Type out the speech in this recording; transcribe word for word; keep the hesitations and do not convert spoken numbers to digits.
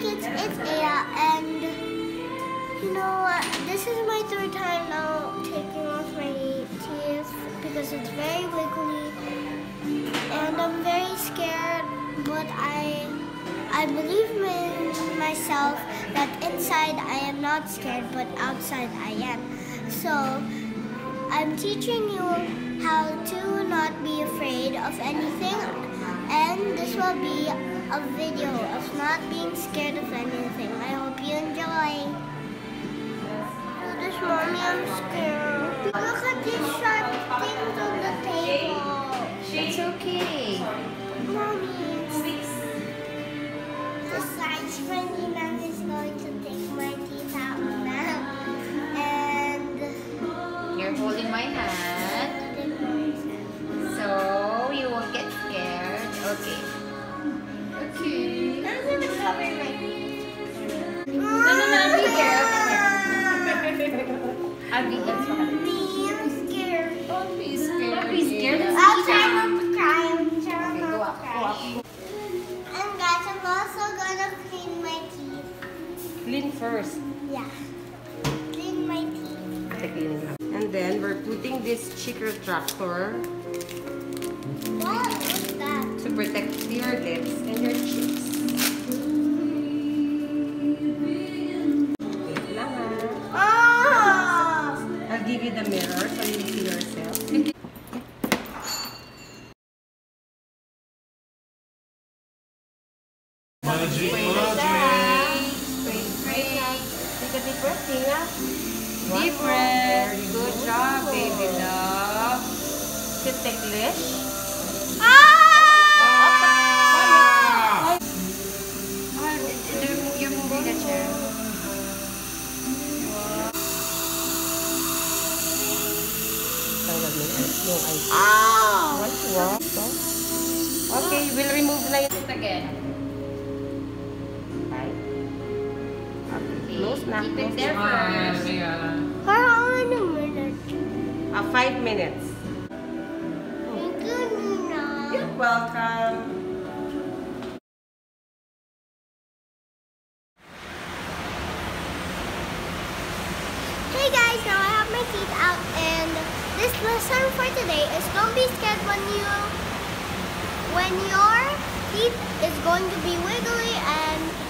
kids, it's Aya, and you know, this is my third time now taking off my teeth because it's very wiggly, and I'm very scared, but I I believe in myself that inside I am not scared, but outside I am. So I'm teaching you how to not be afraid of anything, and this will be a video of not being scared of anything. I hope you enjoy. Oh, this mommy, I'm scared. Look at these sharp things on the table. It's okay. Mommy, the science friendly man is going to take my teeth out now. And You're holding my hand, so you won't get scared. Okay. Okay. I'm gonna cover my teeth. No, no, no, I'll be here. I'll be here. I'm scared. Don't be scared. Don't be scared. I'll try not to cry. I'm trying Okay, go not up, to go cry. up. And guys, I'm also gonna clean my teeth. Clean first. Yeah. Clean my teeth. Okay, cleaning up. And then we're putting this cheeker tractor What? What's that? to protect your lips and your cheeks. Wait lang ha. Oh! I'll give you the mirror so you see yourself. Magic, Pray magic. pray. Take a deep breath, Tina. Deep breath. Good job, baby love. Sit ticklish. Ah! Oh, you're moving the chair. Tawag mo na yung ice. Oh! What's wrong? Okay, we'll remove na yun. Sit again. Right. Okay, close na. Keep it Close there na. first. For how many minutes? Ah, five minutes. Thank you, Nina. You're welcome. Hey guys, now I have my teeth out, and this lesson for today is don't be scared when you when your teeth is going to be wiggly and